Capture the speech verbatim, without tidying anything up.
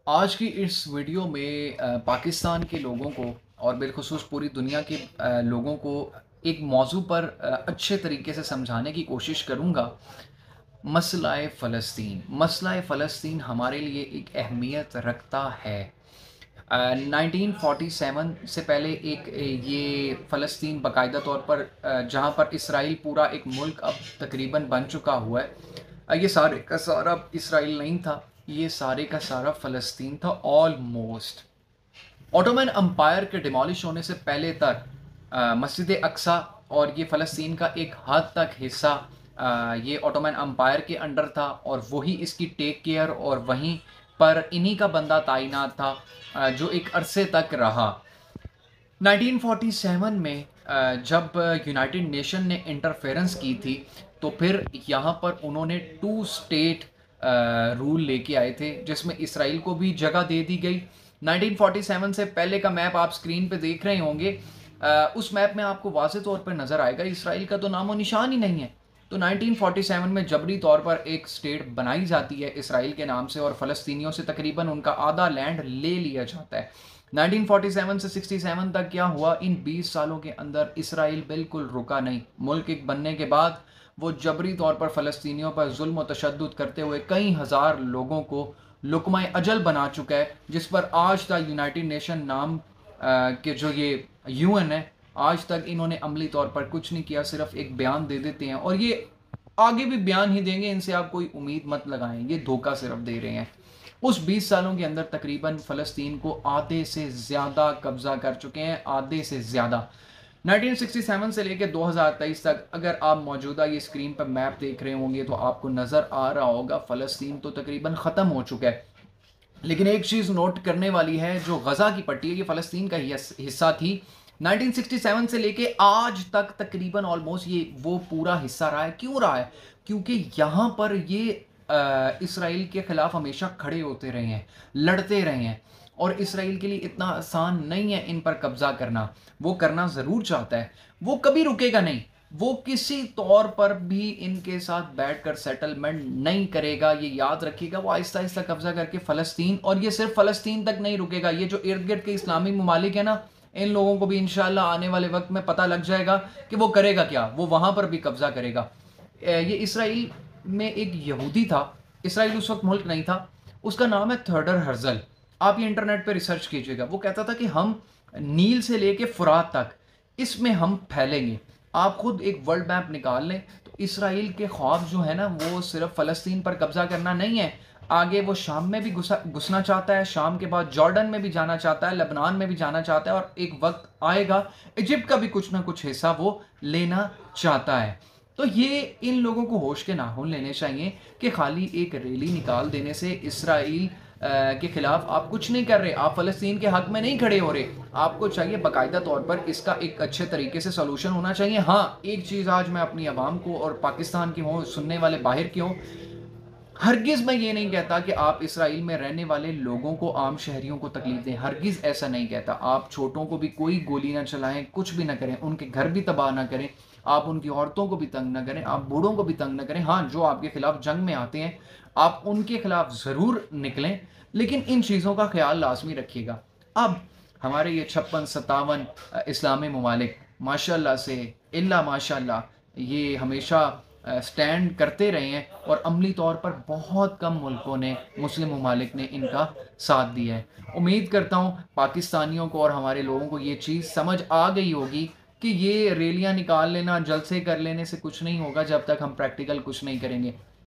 आज की इस वीडियो में अ, पाकिस्तान के लोगों को और बिलख़ुसूस पूरी दुनिया के अ, लोगों को एक मौजू पर अ, अच्छे तरीके से समझाने की कोशिश करूँगा। मसला-ए फ़लस्तीन मसला-ए फ़लस्तीन हमारे लिए एक अहमियत रखता है। अ, नाइनटीन फ़ोर्टी सेवन से पहले एक ए, ये फ़लस्तीन बाकायदा तौर पर अ, जहाँ पर इसराइल पूरा एक मुल्क अब तकरीबन बन चुका हुआ है। अ, ये सारे का सारा इसराइल नहीं था, ये सारे का सारा फ़लस्तीन था ऑलमोस्ट। ऑटोमन एम्पायर के डिमोलिश होने से पहले तक अ, मस्जिद अक्सा और ये फ़लस्तीन का एक हद तक हिस्सा अ, ये ऑटोमन एम्पायर के अंडर था और वही इसकी टेक केयर और वहीं पर इन्हीं का बंदा तैनात था अ, जो एक अरसे तक रहा। नाइनटीन फ़ोर्टी सेवन में अ, जब यूनाइटेड नेशन ने इंटरफेरेंस की थी, तो फिर यहाँ पर उन्होंने टू स्टेट अ, रूल लेके आए थे, जिसमें इसराइल को भी जगह दे दी गई। नाइनटीन फ़ोर्टी सेवन से पहले का मैप आप स्क्रीन पे देख रहे होंगे। अ, उस मैप में आपको वाज़े तौर पर नज़र आएगा इसराइल का तो नामो-निशान ही नहीं है। तो नाइनटीन फ़ोर्टी सेवन में जबरी तौर पर एक स्टेट बनाई जाती है इसराइल के नाम से और फ़लस्तीनियों से तकरीबन उनका आधा लैंड ले लिया जाता है। नाइनटीन फ़ोर्टी सेवन से सिक्सटी सेवन तक क्या हुआ, इन बीस सालों के अंदर इसराइल बिल्कुल रुका नहीं। मुल्क एक बनने के बाद वो जबरी तौर पर फ़लस्तीनियों पर ज़ुल्म व तशद्दुद करते हुए कई हज़ार लोगों को लुक़मा अजल बना चुका है, जिस पर आज तक यूनाइटेड नेशन नाम अ, के जो ये यूएन है, आज तक इन्होंने अमली तौर पर कुछ नहीं किया, सिर्फ एक बयान दे देते हैं और ये आगे भी बयान ही देंगे, इनसे आप कोई उम्मीद मत लगाएं, ये धोखा सिर्फ दे रहे हैं। उस बीस सालों के अंदर तकरीबन फ़लस्तीन को आधे से ज़्यादा कब्ज़ा कर चुके हैं, आधे से ज़्यादा। नाइनटीन सिक्सटी सेवन से लेकर दो हज़ार तेईस तक अगर आप मौजूदा ये स्क्रीन पर मैप देख रहे होंगे तो आपको नज़र आ रहा होगा फ़लस्तीन तो तकरीबन ख़त्म हो चुका है। लेकिन एक चीज़ नोट करने वाली है, जो गज़ा की पट्टी है ये फ़लस्तीन का ही हिस्सा थी। नाइनटीन सिक्सटी सेवन से लेके आज तक तकरीबन ऑलमोस्ट ये वो पूरा हिस्सा रहा है। क्यों रहा है? क्योंकि यहाँ पर ये अ, इसराइल के खिलाफ हमेशा खड़े होते रहे हैं, लड़ते रहे हैं और इसराइल के लिए इतना आसान नहीं है इन पर कब्जा करना। वो करना ज़रूर चाहता है, वो कभी रुकेगा नहीं, वो किसी तौर पर भी इनके साथ बैठकर सेटलमेंट नहीं करेगा, ये याद रखिएगा। वो आहिस्ता-आहिस्ता कब्जा करके फ़लस्तीन, और ये सिर्फ फ़लस्तीन तक नहीं रुकेगा, ये जो इर्द-गिर्द के इस्लामी ममालिक है ना, इन लोगों को भी इंशाअल्लाह आने वाले वक्त में पता लग जाएगा कि वो करेगा क्या, वो वहाँ पर भी कब्जा करेगा। अ, ये इसराइल में एक यहूदी था, इसराइल उस वक्त मुल्क नहीं था, उसका नाम है थियोडर हर्ज़ल। आप ये इंटरनेट पे रिसर्च कीजिएगा। वो कहता था कि हम नील से लेके फ़ुरात तक इसमें हम फैलेंगे। आप खुद एक वर्ल्ड मैप निकाल लें तो इसराइल के ख्वाब जो है ना, वो सिर्फ फ़लस्तीन पर कब्जा करना नहीं है, आगे वो शाम में भी घुसा घुसना चाहता है, शाम के बाद जॉर्डन में भी जाना चाहता है, लेबनान में भी जाना चाहता है और एक वक्त आएगा इजिप्ट का भी कुछ ना कुछ हिस्सा वो लेना चाहता है। तो ये इन लोगों को होश के नाखून लेने चाहिए कि खाली एक रैली निकाल देने से इसराइल अ, के खिलाफ आप कुछ नहीं कर रहे, आप फ़लस्तीन के हक में नहीं खड़े हो रहे। आपको चाहिए बाकायदा तौर पर इसका एक अच्छे तरीके से सॉल्यूशन होना चाहिए। हाँ, एक चीज़ आज मैं अपनी आवाम को और पाकिस्तान के हों, सुनने वाले बाहर के हों, हरगिज़ मैं ये नहीं कहता कि आप इसराइल में रहने वाले लोगों को, आम शहरियों को तकलीफ दें, हरगिज़ ऐसा नहीं कहता। आप छोटों को भी कोई गोली ना चलाएँ, कुछ भी ना करें, उनके घर भी तबाह ना करें, आप उनकी औरतों को भी तंग ना करें, आप बूढ़ों को भी तंग ना करें। हाँ, जो आपके खिलाफ जंग में आते हैं, आप उनके खिलाफ ज़रूर निकलें, लेकिन इन चीज़ों का ख़्याल लाज़मी रखिएगा। अब हमारे ये छप्पन सत्तावन अ, इस्लामी ममालिक माशाअल्लाह से इल्ला माशाअल्लाह ये हमेशा अ, स्टैंड करते रहे हैं और अमली तौर पर बहुत कम मुल्कों ने, मुस्लिम ममालिक ने इनका साथ दिया है। उम्मीद करता हूँ पाकिस्तानियों को और हमारे लोगों को ये चीज़ समझ आ गई होगी कि ये रैलियाँ निकाल लेना, जलसे कर लेने से कुछ नहीं होगा जब तक हम प्रैक्टिकल कुछ नहीं करेंगे।